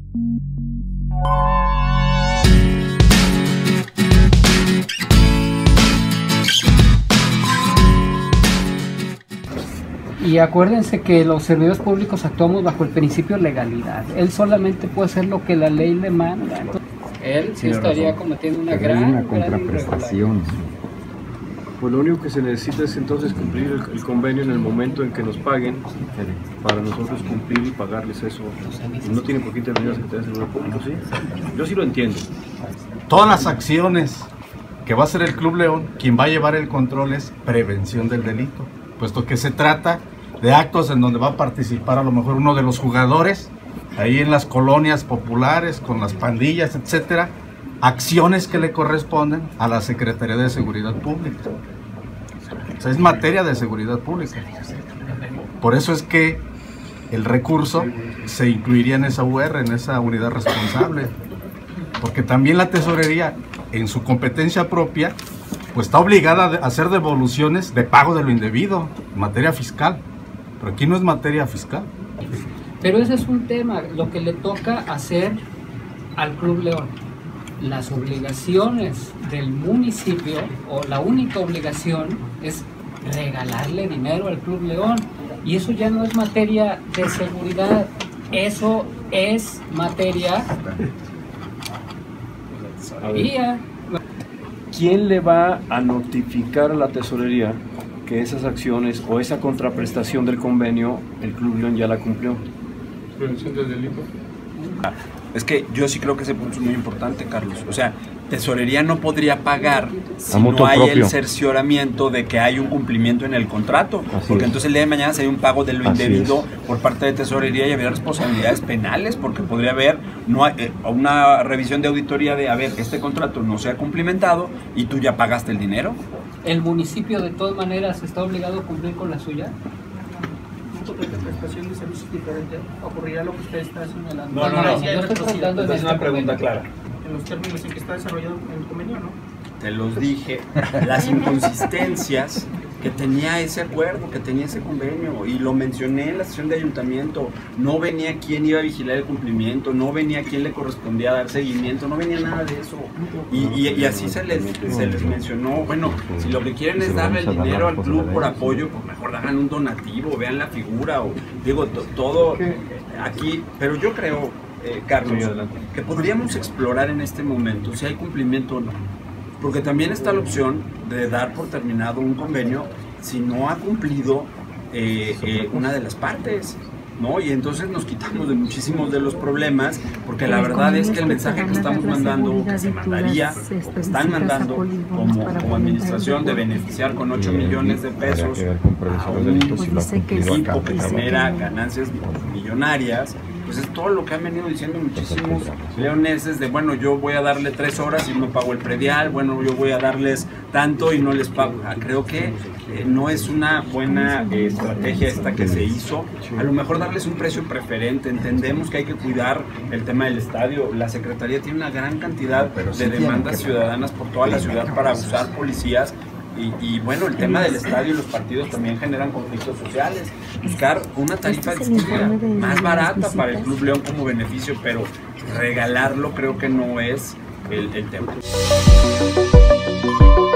Y acuérdense que los servidores públicos actuamos bajo el principio de legalidad. Él solamente puede hacer lo que la ley le manda. Entonces, él sí estaría cometiendo una gran contraprestación. Pues lo único que se necesita es entonces cumplir el convenio en el momento en que nos paguen, para nosotros cumplir y pagarles eso. No tiene por qué intervenir la Secretaría de Seguridad Pública, ¿sí? Yo sí lo entiendo. Todas las acciones que va a hacer el Club León, quien va a llevar el control es prevención del delito, puesto que se trata de actos en donde va a participar a lo mejor uno de los jugadores, ahí en las colonias populares, con las pandillas, etcétera, acciones que le corresponden a la Secretaría de Seguridad Pública. O sea, es materia de seguridad pública. Por eso es que el recurso se incluiría en esa UR, en esa unidad responsable, porque también la tesorería, en su competencia propia, pues está obligada a hacer devoluciones de pago de lo indebido, en materia fiscal, pero aquí no es materia fiscal. pero ese es un tema, lo que le toca hacer al Club León. Las obligaciones del municipio, o la única obligación, es regalarle dinero al Club León, y eso ya no es materia de seguridad, eso es materia de... ¿Quién le va a notificar a la tesorería que esas acciones o esa contraprestación del convenio el Club León ya la cumplió? Prevención del delito. Es que yo sí creo que ese punto es muy importante, Carlos. O sea, tesorería no podría pagar si no hay el cercioramiento de que hay un cumplimiento en el contrato. Porque entonces el día de mañana sería un pago de lo indebido por parte de tesorería y habría responsabilidades penales, porque podría haber una revisión de auditoría de, a ver, este contrato no se ha cumplimentado y tú ya pagaste el dinero. ¿El municipio de todas maneras está obligado a cumplir con la suya? De prestación de servicios diferentes, ocurrirá lo que usted está señalando. No, yo estoy tratando de es una pregunta clara. En los términos en que está desarrollado el convenio, ¿no? Te los dije, las inconsistencias que tenía ese acuerdo, que tenía ese convenio, y lo mencioné en la sesión de ayuntamiento. No venía quién iba a vigilar el cumplimiento, no venía quién le correspondía dar seguimiento, no venía nada de eso. Y así se les mencionó. Bueno, si lo que quieren es darle el dinero al club por apoyo, pues mejor hagan un donativo, vean la figura, o digo, todo aquí. Pero yo creo, Carlos, que podríamos explorar en este momento si hay cumplimiento o no. Porque también está la opción de dar por terminado un convenio si no ha cumplido una de las partes, ¿no? Y entonces nos quitamos de muchísimos de los problemas, porque la verdad es que el mensaje que estamos mandando, que se mandaría, o que están mandando como administración, de beneficiar con 8 millones de pesos a un equipo que genera ganancias millonarias, pues es todo lo que han venido diciendo muchísimos leoneses de, bueno, yo voy a darle 3 horas y no pago el predial, bueno, yo voy a darles tanto y no les pago. Creo que no es una buena estrategia esta que se hizo. A lo mejor darles un precio preferente. Entendemos que hay que cuidar el tema del estadio. La Secretaría tiene una gran cantidad de demandas ciudadanas por toda la ciudad para usar policías. Y bueno, el tema del estadio y los partidos también generan conflictos sociales. Buscar una tarifa distinta, más barata para el Club León como beneficio, pero regalarlo creo que no es el tema.